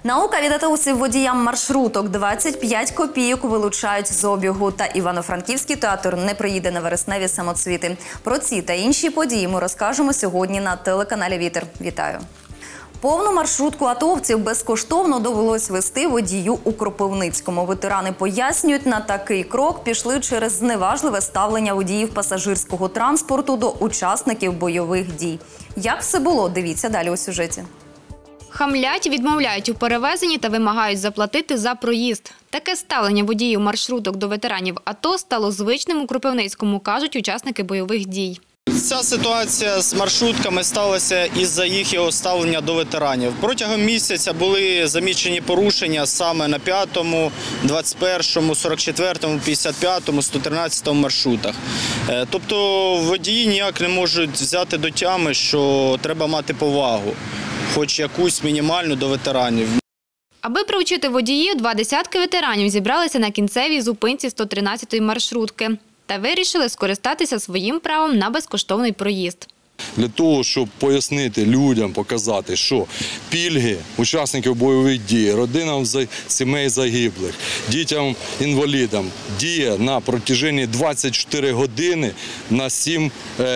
Наука від атовців водіям маршруток. 25 копійок вилучають з обігу. Та Івано-Франківський театр не приїде на вересневі самоцвіти. Про ці та інші події ми розкажемо сьогодні на телеканалі «Вітер». Вітаю! Повну маршрутку атовців безкоштовно довелось вести водію у Кропивницькому. Ветерани пояснюють, на такий крок пішли через зневажливе ставлення водіїв пасажирського транспорту до учасників бойових дій. Як все було, дивіться далі у сюжеті. Хамлять, відмовляють у перевезенні та вимагають заплатити за проїзд. Таке ставлення водіїв маршруток до ветеранів АТО стало звичним у Кропивницькому, кажуть учасники бойових дій. Ця ситуація з маршрутками сталася із-за їхнього ставлення до ветеранів. Протягом місяця були замічені порушення саме на 5-му, 21-му, 44-му, 55-му, 113-му маршрутах. Тобто водії ніяк не можуть взяти до тями, що треба мати повагу, хоч якусь мінімальну, до ветеранів. Аби привчити водіїв, 20 ветеранів зібралися на кінцевій зупинці 113-ї маршрутки та вирішили скористатися своїм правом на безкоштовний проїзд. Для того, щоб пояснити людям, показати, що пільги учасників бойових дій, родинам сімей загиблих, дітям-інвалідам діє на протяженні 24 години на 7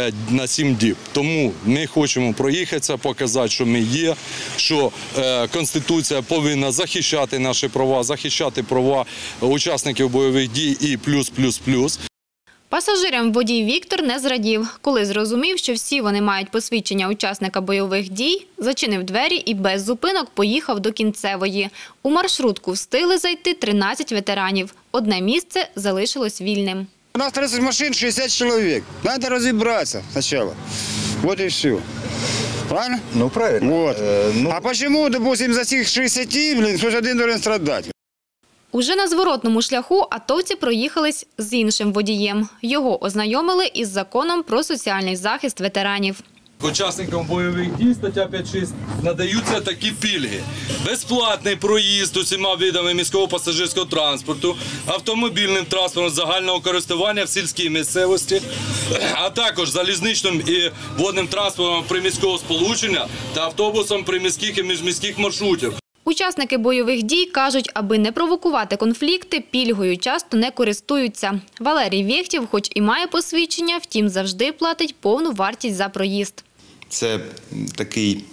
діб. Тому ми хочемо проїхатися, показати, що ми є, що Конституція повинна захищати наші права, захищати права учасників бойових дій і плюс. Пасажирам водій Віктор не зрадів. Коли зрозумів, що всі вони мають посвідчення учасника бойових дій, зачинив двері і без зупинок поїхав до кінцевої. У маршрутку встигли зайти 13 ветеранів. Одне місце залишилось вільним. У нас 30 машин, 60 чоловік. Треба розібратися спочатку. Вот і все. Правильно? Ну, правильно. Вот. А чому, допустим, за цих 60, хтось один должен страдати? Уже на зворотному шляху атовці проїхались з іншим водієм. Його ознайомили із законом про соціальний захист ветеранів. Учасникам бойових дій, стаття 5.6, надаються такі пільги. Безплатний проїзд усіма видами міського пасажирського транспорту, автомобільним транспортом загального користування в сільській місцевості, а також залізничним і водним транспортом приміського сполучення та автобусом приміських і міжміських маршрутів. Учасники бойових дій кажуть, аби не провокувати конфлікти, пільгою часто не користуються. Валерій Вєхтєв хоч і має посвідчення, втім завжди платить повну вартість за проїзд. Це такий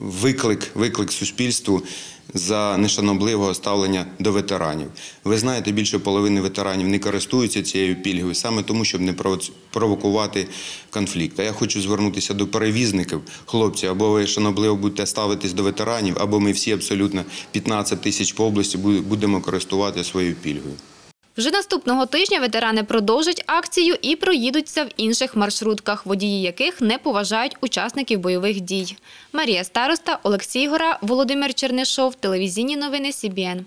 виклик суспільству за нешанобливого ставлення до ветеранів. Ви знаєте, більше половини ветеранів не користуються цією пільгою, саме тому, щоб не провокувати конфлікт. А я хочу звернутися до перевізників. Хлопці, або ви шанобливо будете ставитись до ветеранів, або ми всі абсолютно 15 тисяч по області будемо користувати своєю пільгою. Вже наступного тижня ветерани продовжать акцію і проїдуться в інших маршрутках, водії яких не поважають учасників бойових дій. Марія Староста, Олексій Гора, Володимир Чернишов. Телевізійні новини СІБІН.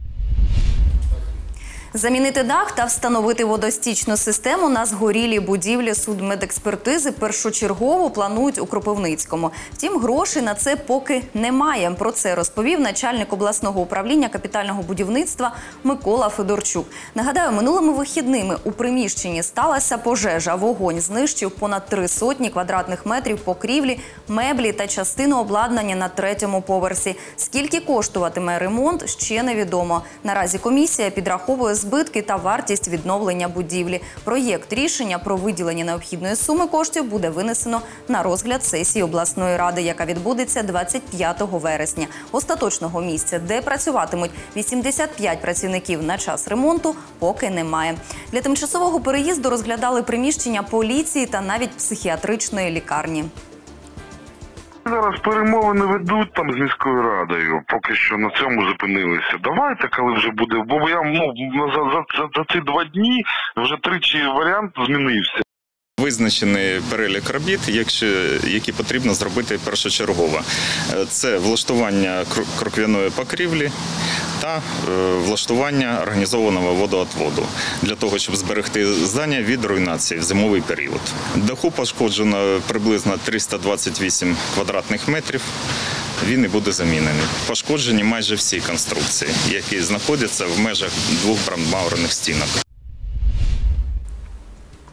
Замінити дах та встановити водостічну систему на згорілій будівлі судмедекспертизи першочергово планують у Кропивницькому. Втім, грошей на це поки немає. Про це розповів начальник обласного управління капітального будівництва Микола Федорчук. Нагадаю, минулими вихідними у приміщенні сталася пожежа. Вогонь знищив понад 300 квадратних метрів покрівлі, меблі та частину обладнання на 3-му поверсі. Скільки коштуватиме ремонт, ще невідомо. Наразі комісія підраховує збитки та вартість відновлення будівлі. Проєкт рішення про виділення необхідної суми коштів буде винесено на розгляд сесії обласної ради, яка відбудеться 25 вересня. Остаточного місця, де працюватимуть 85 працівників на час ремонту, поки немає. Для тимчасового переїзду розглядали приміщення поліції та навіть психіатричної лікарні. Зараз перемовини ведуть там з міською радою, поки що на цьому зупинилися. Давайте, коли вже буде, бо я за ці 2 дні вже 3 варіант змінився. Визначений перелік робіт, які потрібно зробити першочергово. Це влаштування кроквяної покрівлі та влаштування організованого водоотводу, для того, щоб зберегти здання від руйнації в зимовий період. Даху пошкоджено приблизно 328 квадратних метрів. Він і буде замінений. Пошкоджені майже всі конструкції, які знаходяться в межах 2 бронебойних стінок.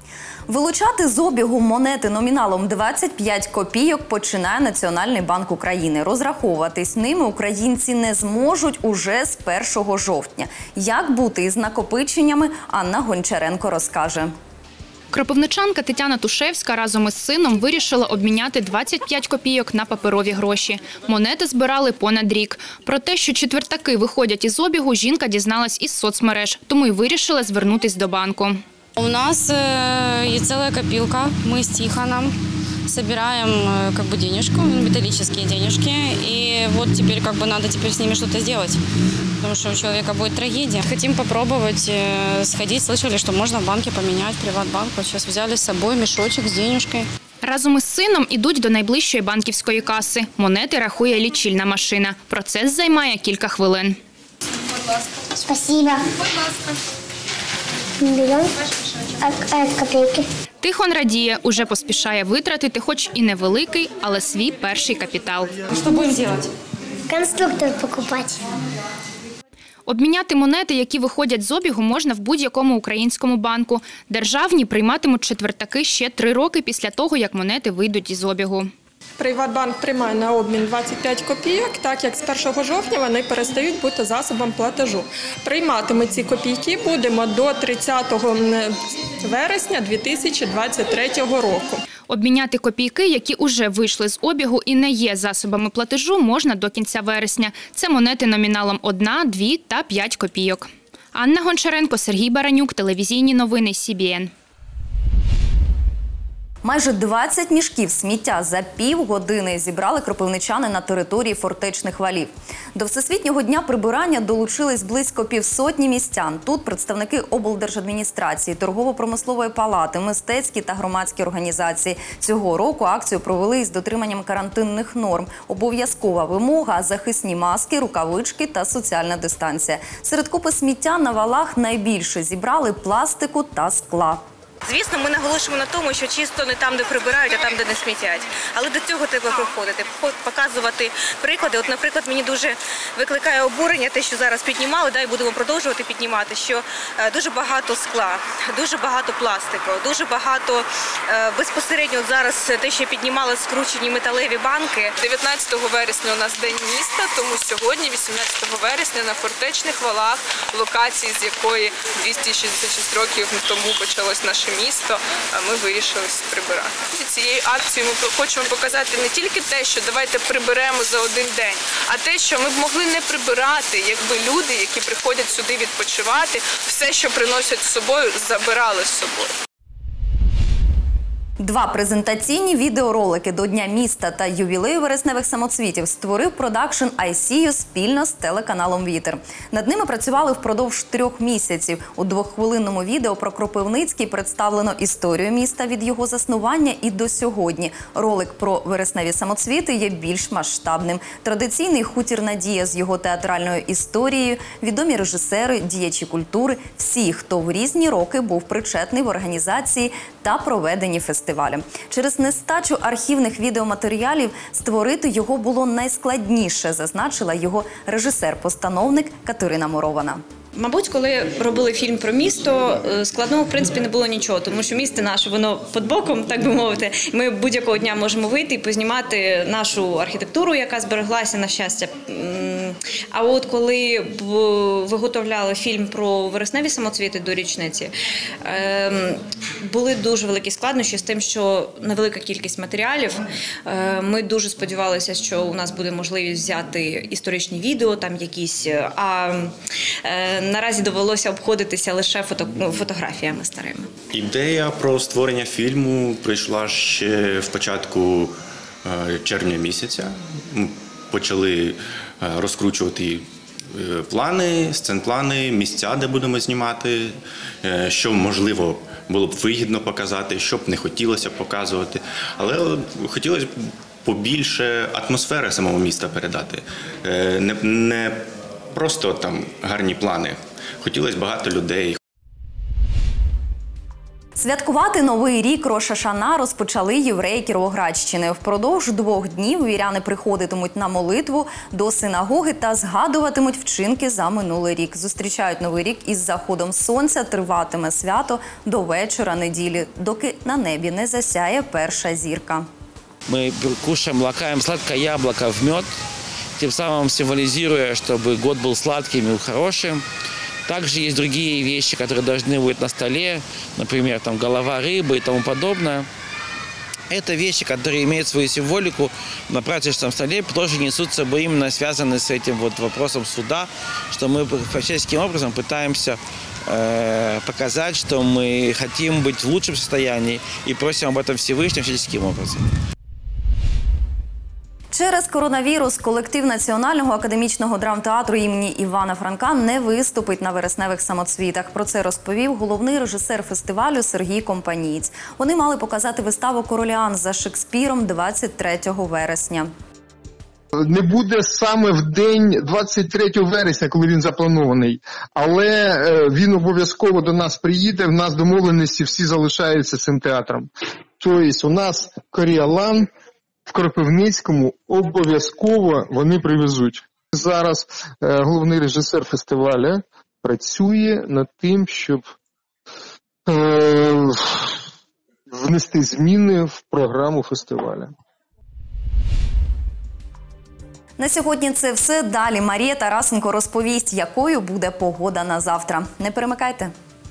Вилучати з обігу монети номіналом 25 копійок починає Національний банк України. Розраховуватись ними українці не зможуть уже з 1 жовтня. Як бути із накопиченнями, Анна Гончаренко розкаже. Кропивничанка Тетяна Тушевська разом із сином вирішила обміняти 25 копійок на паперові гроші. Монети збирали понад рік. Про те, що четвертаки виходять із обігу, жінка дізналась із соцмереж, тому й вирішила звернутись до банку. У нас есть целая копилка, мы с Тихоном собираем денежку, металлические денежки, и вот теперь надо с ними что-то сделать, потому что у человека будет трагедия. Хотим попробовать сходить, слышали, что можно в банке поменять, Приватбанк, вот сейчас взяли с собой мешочек с денежкой. Разом із сином ідуть до найближчої банківської каси. Монети рахує лічильна машина. Процес займає кілька хвилин. Будь ласка. Спасибо. Будь ласка. Берем копійки. Тихон радіє, уже поспішає витратити хоч і невеликий, але свій перший капітал. Що будемо робити? Конструктор покупати. Обміняти монети, які виходять з обігу, можна в будь-якому українському банку. Державні прийматимуть четвертаки ще 3 роки після того, як монети вийдуть із обігу. Приватбанк приймає на обмін 25 копійок, так як з 1 жовтня вони перестають бути засобом платежу. Приймати ми ці копійки будемо до 30 вересня 2023 року. Обміняти копійки, які уже вийшли з обігу і не є засобами платежу, можна до кінця вересня. Це монети номіналом 1, 2 та 5 копійок. Анна Гончаренко, Сергій Баранюк, телевізійні новини СІБІН. Майже 20 мішків сміття за півгодини зібрали кропивничани на території фортечних валів. До Всесвітнього дня прибирання долучились близько 500 містян. Тут представники облдержадміністрації, торгово-промислової палати, мистецькі та громадські організації. Цього року акцію провели із дотриманням карантинних норм. Обов'язкова вимога – захисні маски, рукавички та соціальна дистанція. Серед купи сміття на валах найбільше зібрали пластику та скла. Звісно, ми наголошуємо на тому, що чисто не там, де прибирають, а там, де не смітять. Але до цього треба приходити, показувати приклади. От, наприклад, мені дуже викликає обурення те, що зараз піднімали, і будемо продовжувати піднімати, що дуже багато скла, дуже багато пластику, дуже багато безпосередньо зараз те, що піднімали скручені металеві банки. 19 вересня у нас День міста, тому сьогодні, 18 вересня, на фортечних валах, локації, з якої 266 років тому почалось наше місто, ми вирішили прибирати. Цією акцією ми хочемо показати не тільки те, що давайте приберемо за один день, а те, що ми б могли не прибирати, якби люди, які приходять сюди відпочивати, все, що приносять з собою, забирали з собою. 2 презентаційні відеоролики до Дня міста та ювілею вересневих самоцвітів створив продакшн ICU спільно з телеканалом «Вітер». Над ними працювали впродовж 3 місяців. У 2-хвилинному відео про Кропивницький представлено історію міста від його заснування і до сьогодні. Ролик про вересневі самоцвіти є більш масштабним. Традиційний хутір «Надія» з його театральною історією, відомі режисери, діячі культури – всі, хто в різні роки був причетний в організації та проведенні фестивалю. Через нестачу архівних відеоматеріалів створити його було найскладніше, зазначила його режисер-постановник Катерина Морована. Мабуть, коли робили фільм про місто, складного, в принципі, не було нічого, тому що місто наше, воно під боком, так би мовити. Ми будь-якого дня можемо вийти і познімати нашу архітектуру, яка збереглася, на щастя. А от коли виготовляли фільм про вересневі самоцвіти до річниці, були дуже великі складнощі з тим, що невелика кількість матеріалів. Ми дуже сподівалися, що у нас буде можливість взяти історичні відео, там якісь, наразі довелося обходитися лише фотографіями старими. Ідея про створення фільму прийшла ще в початку червня місяця. Ми почали розкручувати плани, сценплани, місця, де будемо знімати, що можливо було б вигідно показати, що б не хотілося показувати. Але хотілося б побільше атмосфери самого міста передати. Не просто там гарні плани. Хотілося багато людей. Святкувати Новий рік Рош ха-Шана розпочали євреї Кіровоградщини. Впродовж 2 днів віряни приходитимуть на молитву до синагоги та згадуватимуть вчинки за минулий рік. Зустрічають Новий рік із заходом сонця, триватиме свято до вечора неділі, доки на небі не засяє перша зірка. Мы кушаем, лакаем сладкое яблоко в мед, тем самым символизируя, чтобы год был сладким и хорошим. Также есть другие вещи, которые должны быть на столе, например, там, голова рыбы и тому подобное. Это вещи, которые имеют свою символику на праздничном столе, тоже несут с собой именно связаны с этим вот вопросом суда, что мы всяческим образом пытаемся показать, что мы хотим быть в лучшем состоянии и просим об этом Всевышнего всяческим образом. Через коронавірус колектив Національного академічного драмтеатру імені Івана Франка не виступить на вересневих самоцвітах. Про це розповів головний режисер фестивалю Сергій Компанієць. Вони мали показати виставу «Короліан» за Шекспіром 23 вересня. Не буде саме в день 23 вересня, коли він запланований, але він обов'язково до нас приїде, в нас домовленості всі залишаються цим театром. Тобто у нас «Короліан» в Кропивницькому обов'язково вони привезуть. Зараз головний режисер фестивалю працює над тим, щоб внести зміни в програму фестивалю. На сьогодні це все. Далі Марія Тарасенко розповість, якою буде погода на завтра. Не перемикайте.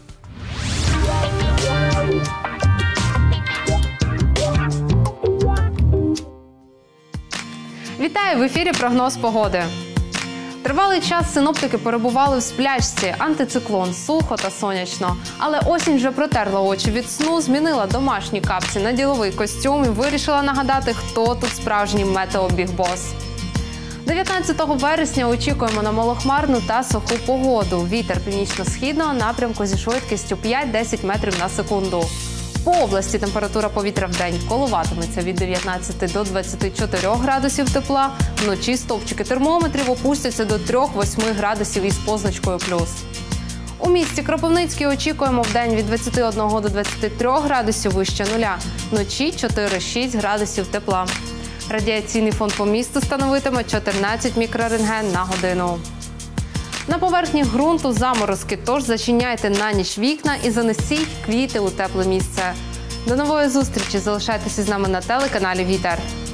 Вітаю! В ефірі прогноз погоди. Тривалий час синоптики перебували в сплячці, антициклон, сухо та сонячно. Але осінь вже протерла очі від сну, змінила домашні капці на діловий костюм і вирішила нагадати, хто тут справжній метеобігбос. 19 вересня очікуємо на малохмарну та суху погоду. Вітер північно-східного напрямку зі швидкістю 5-10 метрів на секунду. По області температура повітря в день коливатиметься від 19 до 24 градусів тепла. Вночі стовпчики термометрів опустяться до 3-8 градусів із позначкою плюс. У місті Кропивницький очікуємо в день від 21 до 23 градусів вище нуля. Вночі 4-6 градусів тепла. Радіаційний фон по місту становитиме 14 мікрорентген на годину. На поверхні ґрунту заморозки, тож зачиняйте на ніч вікна і занесіть квіти у тепле місце. До нової зустрічі! Залишайтеся з нами на телеканалі «Вітер».